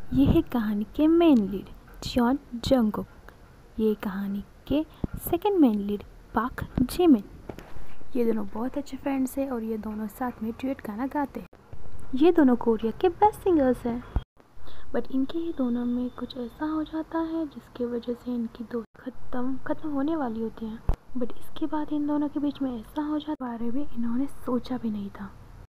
ये है कहानी के मेन लीड जॉन जंगकुक। ये कहानी के second main lead Park Jimin. ये दोनों बहुत अच्छे फ्रेंड्स हैं और ये दोनों साथ में ड्यूएट गाना गाते हैं। ये दोनों कोरिया के बेस्ट सिंगर्स हैं, बट इनके ही दोनों में कुछ ऐसा हो जाता है जिसकी वजह से इनकी दोस्ती खत्म होने वाली होती है। बट इसके बाद इन दोनों के बीच में ऐसा हो जाता बारे में इन्होंने सोचा भी नहीं था।